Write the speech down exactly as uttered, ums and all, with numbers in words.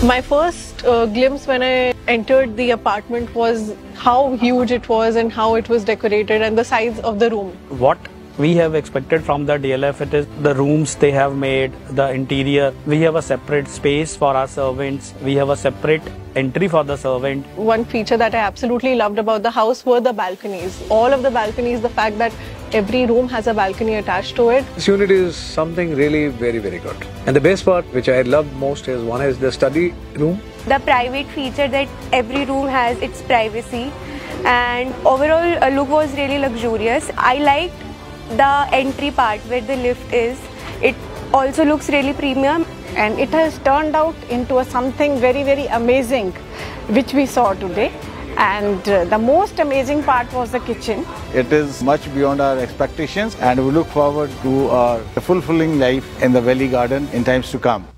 My first uh, glimpse when I entered the apartment was how huge it was and how it was decorated and the size of the room. What we have expected from the D L F, it is the rooms they have made, the interior. We have a separate space for our servants. We have a separate entry for the servant. One feature that I absolutely loved about the house were the balconies. All of the balconies, the fact that every room has a balcony attached to it. This unit is something really very, very good. And the best part, which I love most, is one is the study room. The private feature that every room has its privacy, and overall uh, look was really luxurious. I liked the entry part where the lift is. It also looks really premium. And it has turned out into a something very, very amazing, which we saw today. And uh, the most amazing part was the kitchen. It is much beyond our expectations, and we look forward to our fulfilling life in the Valley Garden in times to come.